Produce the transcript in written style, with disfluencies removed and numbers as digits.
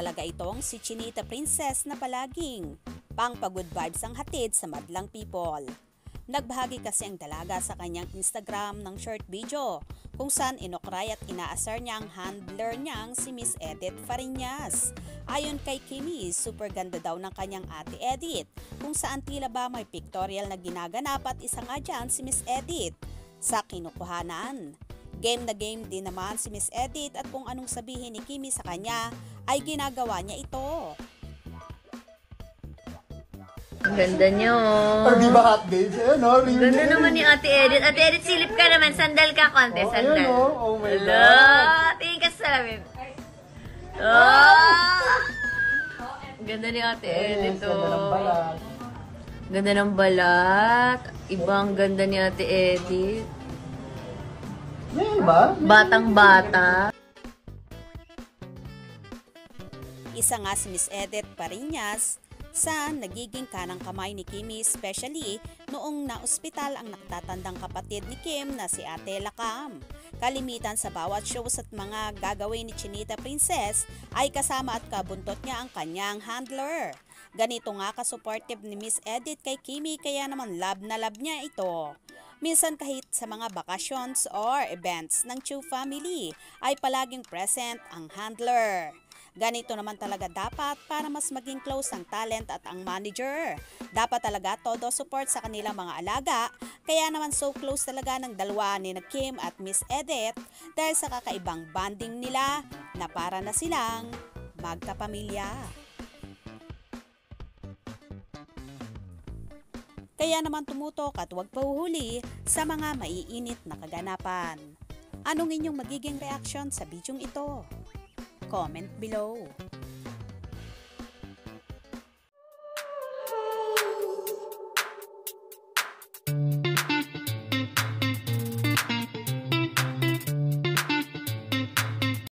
talaga itong si Chinita Princess na palaging pang-pagod vibes ang hatid sa madlang people. Nagbahagi kasi ang dalaga sa kanyang Instagram ng short video kung saan inokray at inaasar niya ang handler niyang si Miss Edith Fariñas. Ayon kay Kimi, super ganda daw ng kanyang ate Edith kung saan tila ba may pictorial na ginaganap at isa nga dyan si Miss Edith sa kinukuhanan. Game na game din naman si Miss Edith at kung anong sabihin ni Kimi sa kanya ay ginagawa niya ito. Ang ganda niyo. Or di ba hot babes? Ayun o. Ganda naman ni Ate Edith. Ate Edith, silip ka naman. Sandal ka, konti. Sandal. Ayun o. Oh my Hello. God. Tingin ka sa salamin. Oh! Ganda ni Ate Edith. Ganda ng balat. Ganda ng balat. Ibang ganda ni Ate Edith. Yan ba? Batang-bata. Isa nga si Miss Edith Fariñas sa nagiging kanang kamay ni Kimi, especially noong na-ospital ang nakatatandang kapatid ni Kim na si Ate Lakam. Kalimitan sa bawat shows at mga gagawin ni Chinita Princess ay kasama at kabuntot niya ang kanyang handler. Ganito nga ka-supportive ni Miss Edith kay Kimi kaya naman love na love niya ito. Minsan kahit sa mga vacations or events ng Chu family ay palaging present ang handler. Ganito naman talaga dapat para mas maging close ang talent at ang manager. Dapat talaga todo support sa kanilang mga alaga, kaya naman so close talaga ng dalawa ni Kim at Miss Edith dahil sa kakaibang bonding nila na para na silang magkapamilya. Kaya naman tumutok at huwag pahuhuli sa mga maiinit na kaganapan. Anong inyong magiging reaction sa bidyong ito? Comment below.